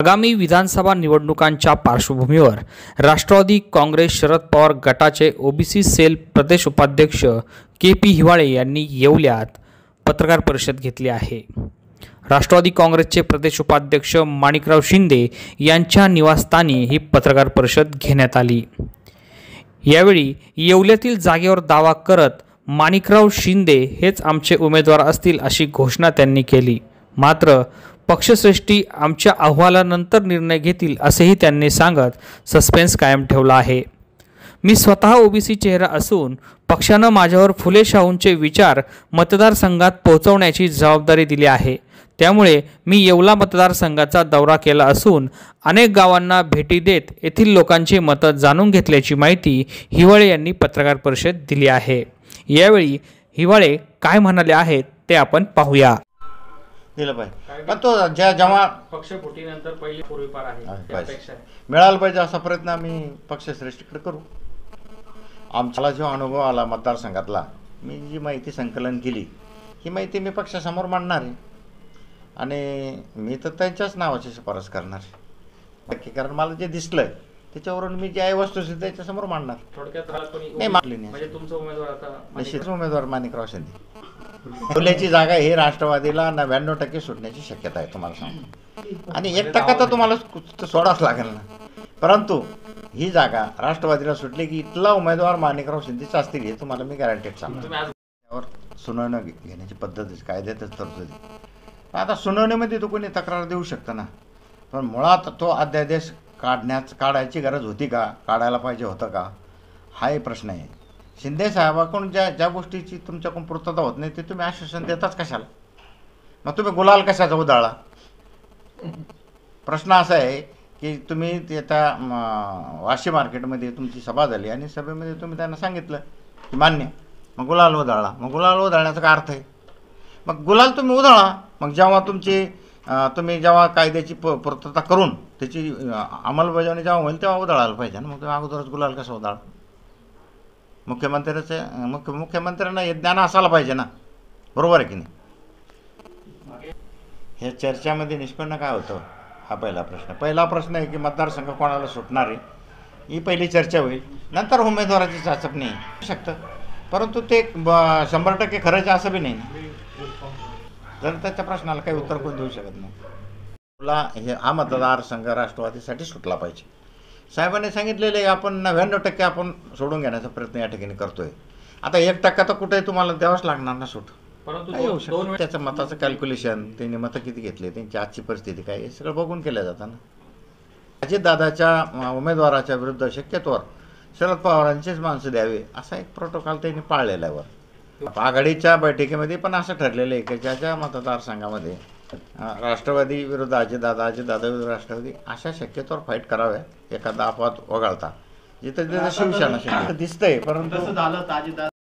आगामी विधानसभा निवडणुकांच्या पार्श्वभूमीवर राष्ट्रवादी काँग्रेस शरद पवार गटाचे ओबीसी सेल प्रदेश उपाध्यक्ष के.पी. हिवाळे यांनी येवल्यात पत्रकार परिषद घेतली आहे। राष्ट्रवादी काँग्रेसचे प्रदेश उपाध्यक्ष माणिकराव शिंदे यांच्या निवासस्थानी ही पत्रकार परिषद घेण्यात आली। यावेळी येवल्यातील जागेवर दावा करत माणिकराव शिंदे हेच आमचे उमेदवार असतील अशी घोषणा त्यांनी केली। मात्र पक्षश्रेष्ठी आमच्या अहवालानंतर निर्णय घेतील असेही त्यांनी सांगत सस्पेन्स कायम ठेवला आहे। मी स्वतः ओबीसी चेहरा असून पक्षाने माझ्यावर फुले शाहूंचे विचार मतदारसंघात पोहोचवण्याची जबाबदारी दिली आहे। त्यामुळे मी येवला मतदारसंघाचा दौरा केला असून अनेक गावांना भेटी देत येथील लोकांची मतं जाणून घेतल्याची माहिती हिवाळे यांनी पत्रकार परिषदेत दिली आहे। यावेळी हिवाळे काय म्हणाले आहेत ते आपण पाहूया। दिलं पाहिजे पण तो जेव्हा पक्ष फुटीनंतर पहिली पूर्वीपार आहे मिळाला पाहिजे असा प्रयत्न आम्ही पक्षश्रेष्ठीकडे करू। आमच्याला जो अनुभव आला मतदारसंघातला, मी जी माहिती संकलन केली ही माहिती मी पक्षासमोर मांडणार आहे आणि मी तर त्यांच्याच नावाची शिफारस करणार आहे। कारण मला जे दिसलंय त्याच्यावरून मी जे वस्तुस्थिती त्याच्यासमोर मांडणार। थोडक्यात नाही मांडली नाही म्हणजे तुमचा उमेदवार आता निश्चित उमेदवार माणिकराव शिंदे। येवल्याची जागा ही राष्ट्रवादीला 99% सुटण्याची शक्यता आहे तुम्हाला सांगतो, आणि 1% तर तुम्हाला सोडाच लागेल ना। परंतु ही जागा राष्ट्रवादीला सुटली की इथला उमेदवार माणिकराव शिंदेच असतील हे तुम्हाला मी गॅरंटेड सांगतो। त्यावर सुनावणी घेण्याची पद्धत कायद्यातच तरतुदी। आता सुनावणीमध्ये तो कोणी तक्रार देऊ शकतं ना, पण मुळात तो अध्यादेश काढायची गरज होती का, काढायला पाहिजे होतं का, हा एक प्रश्न आहे। शिंदे साहेबाकडून ज्या गोष्टीची तुमच्याकडून पूर्तता होत नाही ते तुम्ही आश्वासन देताच कशाला? मग तुम्ही गुलाल कशाचा उधळला? प्रश्न असा आहे की तुम्ही ते आता वाशी मार्केटमध्ये तुमची सभा झाली आणि सभेमध्ये तुम्ही त्यांना सांगितलं की मान्य, मग गुलाल उधळला। मग गुलाल उधळण्याचा काय अर्थ आहे? मग गुलाल तुम्ही उधळा, मग जेव्हा तुम्ही जेव्हा कायद्याची पूर्तता करून त्याची अंमलबजावणी जेव्हा होईल तेव्हा उधळायला पाहिजे ना। मग तुम्ही अगोदरच गुलाल कसं उधळा? मुख्यमंत्र्यांना हे ज्ञान असायला पाहिजे ना, बरोबर आहे की नाही? ह्या चर्चामध्ये निष्पन्न काय होतं हा पहिला प्रश्न आहे की मतदारसंघ कोणाला सुटणार आहे ही पहिली चर्चा होईल। नंतर उमेदवाराची चाचपणी होऊ शकतं, परंतु ते 100% खरंच असं बी नाही। जर त्याच्या प्रश्नाला काही उत्तर कोण देऊ शकत नाही। तुला हा मतदारसंघ राष्ट्रवादीसाठी सुटला पाहिजे। साहेबांनी सांगितलेले आपण 99% आपण सोडून घेण्याचा प्रयत्न या ठिकाणी करतोय। आता 1% तर कुठे तुम्हाला द्यावंच लागणार ना सूट। परंतु त्याचं मताचं कॅल्क्युलेशन, त्यांनी मतं किती घेतले, त्यांची आजची परिस्थिती काय, हे सगळं बघून केलं जातं ना। अजितदादाच्या उमेदवाराच्या विरुद्ध शक्यतोवर शरद पवारांचेच माणसं द्यावे असा एक प्रोटोकॉल त्यांनी पाळलेला आहे। आघाडीच्या बैठकीमध्ये पण असं ठरलेलं आहे की ज्या मतदारसंघामध्ये राष्ट्रवादी विरुद्ध अजितदादा, अजितदादा विरुद्ध राष्ट्रवादी अशा शक्यतोवर फाईट कराव्या एखादा अपवाद वगळता, जिथे शिवसेना दिसतंय। परंतु